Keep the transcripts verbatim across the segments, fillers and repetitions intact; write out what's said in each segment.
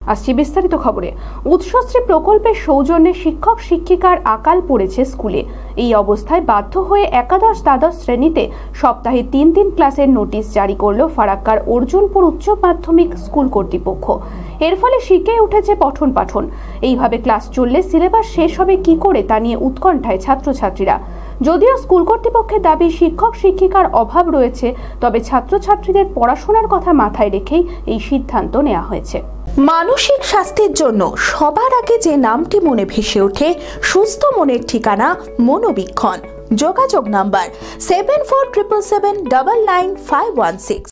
আসছি বিস্তারিত খবরে। উৎসশ্রী প্রকল্পের সৌজন্যে শিক্ষক শিক্ষিকার আকাল পড়েছে স্কুলে। এই অবস্থায় বাধ্য হয়ে একাদশ দ্বাদশ শ্রেণীতে সপ্তাহে তিন দিন ক্লাসের নোটিশ জারি করল ফারাক্কার অর্জুনপুর উচ্চ মাধ্যমিক স্কুল কর্তৃপক্ষ। এর ফলে শিখে উঠেছে পঠন পাঠন। এইভাবে ক্লাস চললে সিলেবাস শেষ হবে কি করে তা নিয়ে উৎকণ্ঠায় ছাত্রছাত্রীরা। যদিও স্কুল কর্তৃপক্ষের দাবি শিক্ষক শিক্ষিকার অভাব রয়েছে, তবে ছাত্রছাত্রীদের পড়াশোনার কথা মাথায় রেখেই এই সিদ্ধান্ত নেওয়া হয়েছে। মানসিক স্বাস্থ্যের জন্য সবার আগে যে নামটি মনে ভেসে ওঠে, সুস্থ মনের ঠিকানা মনোবীক্ষণ। যোগাযোগ number seven four triple seven double nine five one six.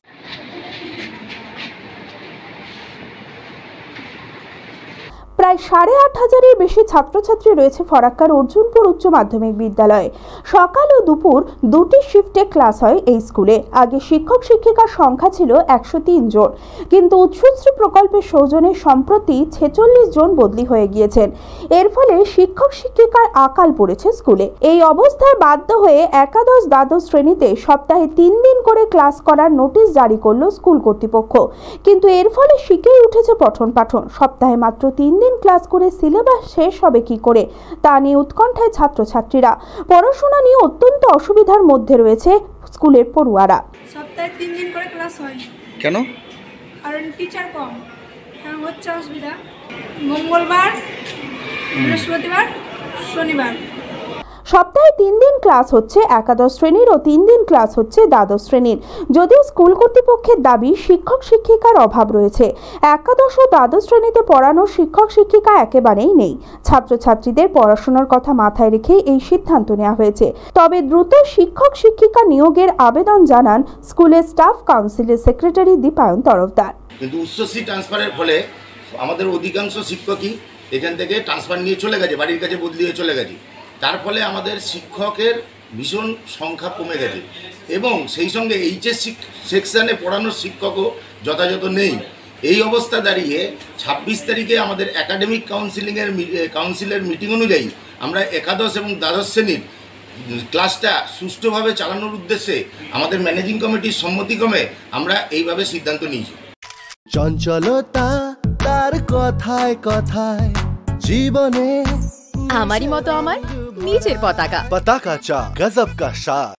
প্রায় সাড়ে আট হাজারের বেশি ছাত্রছাত্রী রয়েছে ফরাক্কার অর্জুনপুর উচ্চ মাধ্যমিক বিদ্যালয়ে। সকাল ও দুপুর দুটি শিফটে ক্লাস হয় এই স্কুলে। আগে শিক্ষক শিক্ষিকার সংখ্যা ছিল একশো তিন জন, কিন্তু উৎসশ্রী প্রকল্পের সৌজন্যে সম্প্রতি ছেচল্লিশ জন বদলি হয়ে গিয়েছেন। এর ফলে শিক্ষক শিক্ষিকার আকাল পড়েছে স্কুলে। এই অবস্থায় বাধ্য হয়ে একাদশ দ্বাদশ শ্রেণীতে সপ্তাহে তিন দিন করে ক্লাস করার নোটিশ জারি করল স্কুল কর্তৃপক্ষ। কিন্তু এর ফলে শিখেই উঠেছে পঠন পাঠন। সপ্তাহে মাত্র তিন দিন ক্লাস করে সিলেবাস শেষ হবে কি করে তা নিয়ে উৎকণ্ঠায় ছাত্রছাত্রীরা। পড়াশোনা নিয়ে অত্যন্ত অসুবিধার মধ্যে রয়েছে স্কুলের পড়ুয়ারা। সপ্তাহে তিন দিন করে ক্লাস হয়। কেন? কারণ টিচার কম, হ্যাঁ হচ্ছে অসুবিধা। মঙ্গলবার, বৃহস্পতিবার, শনিবার সপ্তাহে তিন দিন ক্লাস হচ্ছে একাদশ শ্রেণীর ও তিন দিন ক্লাস হচ্ছে দ্বাদশ শ্রেণীর। যদিও স্কুল কর্তৃপক্ষের দাবি শিক্ষক শিক্ষিকার অভাব রয়েছে। একাদশ ও দ্বাদশ শ্রেণীতে পড়ানোর শিক্ষক শিক্ষিকা একেবারেই নেই। ছাত্রছাত্রীদের পড়াশোনার কথা মাথায় রেখেই এই সিদ্ধান্ত নেওয়া হয়েছে। তবে দ্রুত শিক্ষক শিক্ষিকা নিয়োগের আবেদন জানান স্কুলের স্টাফ কাউন্সিলের সেক্রেটারি দীপায়ন তরফদার। কিন্তু উচ্চশ্রী ট্রান্সফারের ফলে আমাদের অধিকাংশ শিক্ষকই এখান থেকে ট্রান্সফার নিয়ে চলে গেছে, বাড়ির কাছে বদলি হয়ে চলে গেছে। তার ফলে আমাদের শিক্ষকের ভীষণ সংখ্যা কমে গেছে এবং সেই সঙ্গে এইচএস সেকশানে পড়ানোর শিক্ষকও যথাযথ নেই। এই অবস্থা দাঁড়িয়ে ছাব্বিশ তারিখে আমাদের একাডেমিক কাউন্সিলিংয়ের কাউন্সিলের মিটিং অনুযায়ী আমরা একাদশ এবং দ্বাদশ শ্রেণীর ক্লাসটা সুষ্ঠুভাবে চালানোর উদ্দেশ্যে আমাদের ম্যানেজিং কমিটির সম্মতিক্রমে আমরা এইভাবে সিদ্ধান্ত নিয়েছি। চঞ্চলতা তার কথায় কথায় জীবনে আমারই মতো আমার নিজের পতাকা পতাকা চা গজব কা শাহ।